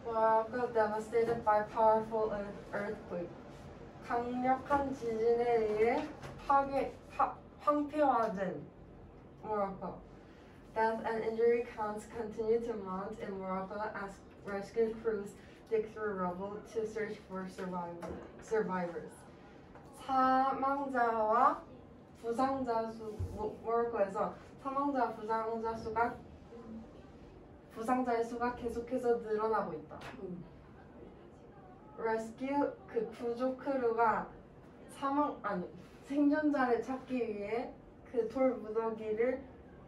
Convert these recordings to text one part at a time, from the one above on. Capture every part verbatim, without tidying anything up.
Morocco devastated by powerful earthquake. 강력한 지진에 의해 파괴, 파, 황폐화된 Morocco. Death and injury counts continue to mount in Morocco as rescue crews dig through rubble to search for survivor, survivors. 사망자와 부상자 수, 모로코에서 사망자, 부상자 수가 부상자의 수가 계속해서 늘어나고 있다. 음. 레스큐 그 구조 크루가 사망 아니 생존자를 찾기 위해 그 돌 무더기를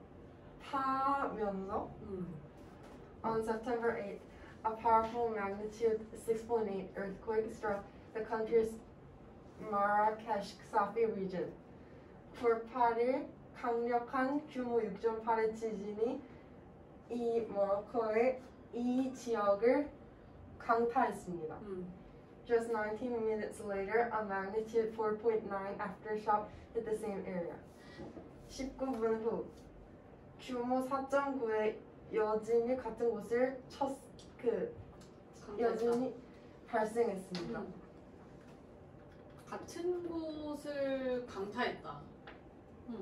타면서 음. On September eighth, a powerful magnitude six point eight earthquake struck the country's Marrakesh Safi region. 구월 팔일 강력한 규모 육 점 팔의 지진이 이 모로코의 이 지역을 강타했습니다. 음. Just nineteen minutes later, a magnitude four point nine aftershock hit the same area. 십구 분 후 규모 사 점 구의 여진이 같은 곳을 쳤, 그 여진이 발생했습니다. 음. 같은 곳을 강타했다. 음.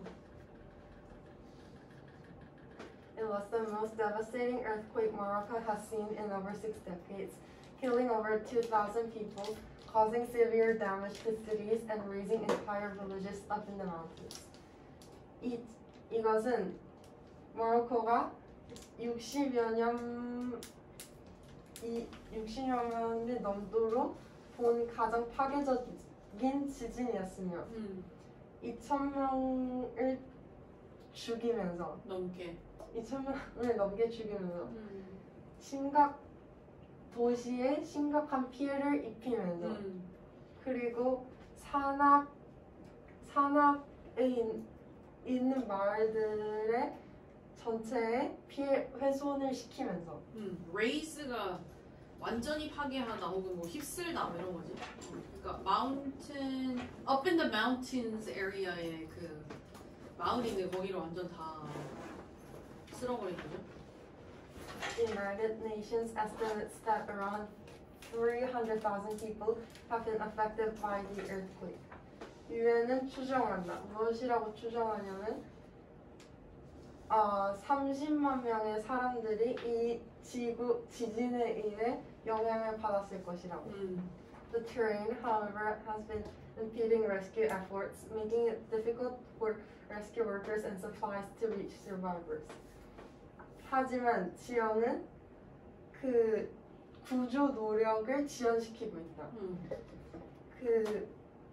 It was the most devastating earthquake Morocco has seen in over six decades, killing over two thousand people, causing severe damage to cities and raising entire villages up in the mountains. 이, 이것은 모로코가 육십여 년, 이 육십여 년이 넘도록 본 가장 파괴적인 지진이었으며 음. 이천 명을 죽이면서 넘게 이천 명을 넘게 죽이면서 음. 심각 도시에 심각한 피해를 입히면서 음. 그리고 산악 산악에 있, 있는 마을들의 전체에 피해 훼손을 시키면서 음. 레이스가 완전히 파괴하다 혹은 뭐 휩쓸다 뭐 이런 거지. 그러니까 마운틴 up in the mountains area의 그 마을인데 거기를 완전 다 쓸어버린 거죠. The United Nations estimates that around three hundred thousand people have been affected by the earthquake. 유엔은 추정한다. 무엇이라고 추정하냐면 어, 삼십만 명의 사람들이 이 지구 지진에 의해 영향을 받았을 것이라고. 음. The terrain, however, has been impeding rescue efforts, making it difficult for rescue workers and supplies to reach survivors. 하지만 지연은 그 구조 노력을 지연시키고 있다. 음. 그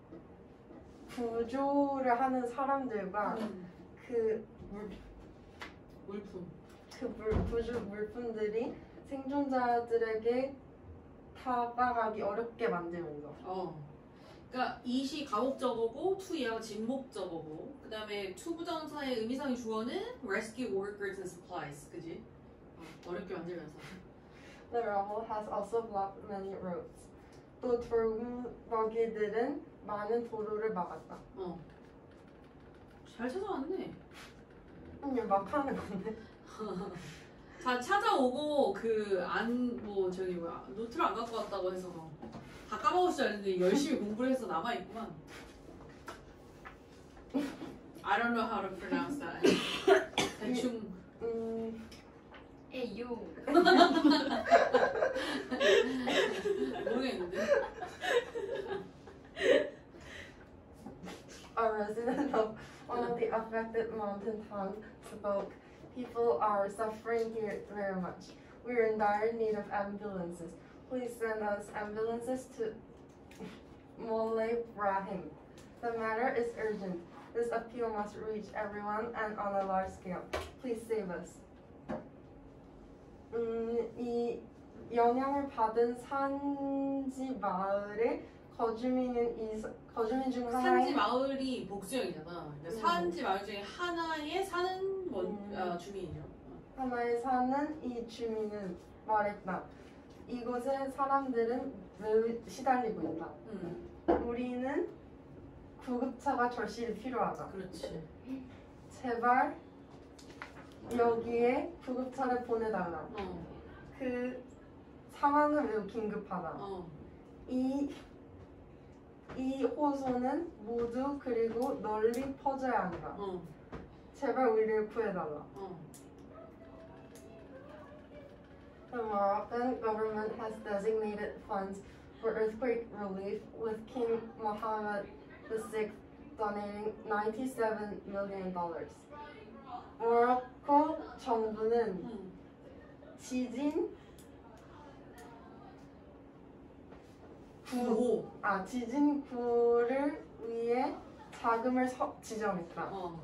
구조를 하는 사람들과 음. 그 물, 물품, 그 물, 구조 물품들이 생존자들에게 다가가기 어렵게 만들면서. 어. 그러니까 이시 가목적어고 투 이하가 진목적어고 그 다음에 투 부정사의 의미상의 주어는 rescue workers and supplies 그지? 어, 어렵게 만들면서 The rubble has also blocked many roads. 또 돌무더기들은 많은 도로를 막았다. 어. 잘 찾아왔네. 음, 막 하는 건데. 자 찾아오고 그 안 뭐 저기 뭐야 노트를 안 갖고 왔다고 해서 다 까먹을 줄 알았는데 열심히 공부를 해서 남아있구만. I don't know how to pronounce that. 대충 음, 에유. 모르겠는데. A resident of one of the affected mountain towns spoke. People are suffering here very much. We are in dire need of ambulances. Please send us ambulances to Moulay Brahim. The matter is urgent. This appeal must reach everyone and on a large scale. Please save us. 음, 이 영향을 받은 산지 마을의 거주민은 이 거주민 중 하나의 산지 마을이 복수형이잖아. 그러니까 음. 산지 마을 중에 하나에 사는 원, 음. 어, 주민이죠. 하나에 사는 이 주민은 말했다. 이곳의 사람들은 매우 시달리고 있다. 음. 우리는 구급차가 절실히 필요하다. 그렇지. 제발 여기에 구급차를 보내달라. 어. 그 상황은 매우 긴급하다. 어. 이, 이 호소는 모두 그리고 널리 퍼져야 한다. 어. 제발 우리를 구해달라. 어. The Moroccan government has designated funds for earthquake relief, with King Mohammed the sixth donating ninety-seven million dollars. 모로코 정부는 응. 지진 구, 구호. 아 지진 구를 위해 자금을 서, 지정했다. 어.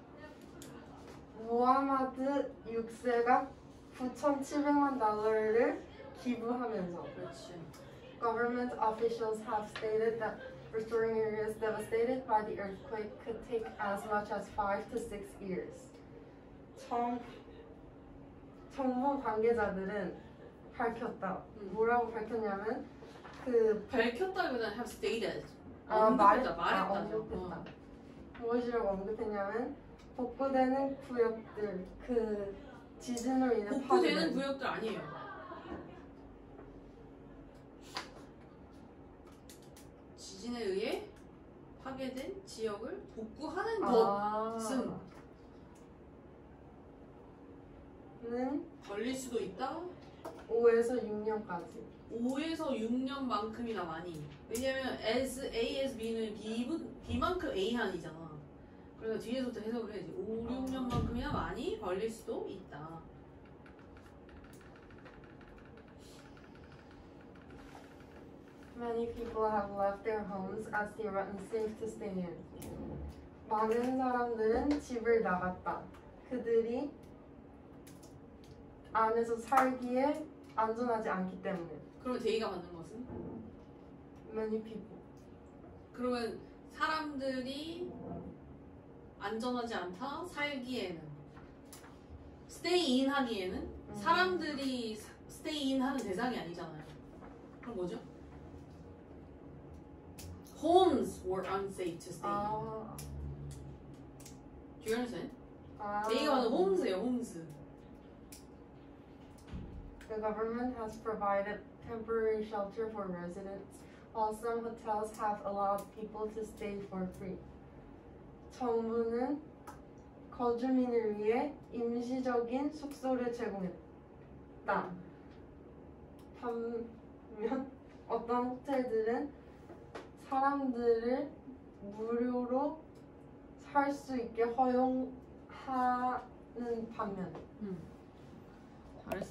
무하마드 육 세가 구천칠백만 달러를 기부하면서 그렇지. government officials have stated that restoring areas devastated by the earthquake could take as much as five to six years. 정, 정부 관계자들은 밝혔다. 음. 뭐라고 밝혔냐면 그 밝혔다기보다는 have stated. 아, 언급했다, 말했, 아, 말했다죠. 언급했다. 어. 무엇이라고 언급했냐면 복구되는 구역들 그 지진으로 인해 복구되는 파괴된 구역들 아니에요. 지진에 의해 파괴된 지역을 복구하는 아, 것은 는 걸릴 수도 있다. 오에서 육 년까지. 오에서 육 년만큼이나 많이. 왜냐면 as A as B는 B, B만큼 A 한이잖아. 그래서 뒤에서부터 해석을 해야지. 오, 육 년만큼이나 많이 걸릴 수도 있다. Many people have left their homes as they were unsafe to stay in. 많은 사람들은 집을 나갔다. 그들이 안에서 살기에 안전하지 않기 때문에. 그러면 대의가 받는 것은? Many people. 그러면 사람들이 안전하지 않다 살기에는 stay in 하기에는 음. 사람들이 사- stay in 하는 대상이 아니잖아요. 그럼 뭐죠? Homes were unsafe to stay in. 아, Do you understand? 아. 대의가 받는 homes예요, homes. The government has provided temporary shelter for residents, while some hotels have allowed people to stay for free. 정부는 거주민을 위해 임시적인 숙소를 제공했다. 반면 어떤 호텔들은 사람들을 무료로 살 수 있게 허용하는 반면 음. 잘했어.